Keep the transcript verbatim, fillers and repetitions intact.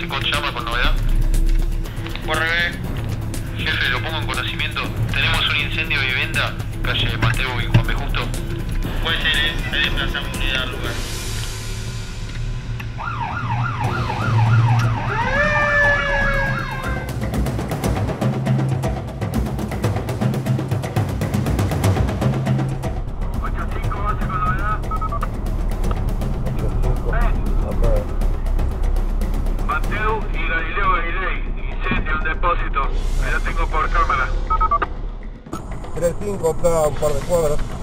tráfico en llama con novedad. Corre. Jefe, lo pongo en conocimiento. Tenemos un incendio de vivienda, calle Mateo y Juan B. Justo. Puede ser, ¿eh? Ahí desplazamos unidad al lugar. Depósito, ahí lo tengo por cámara. tres cinco, acá un par de cuadras.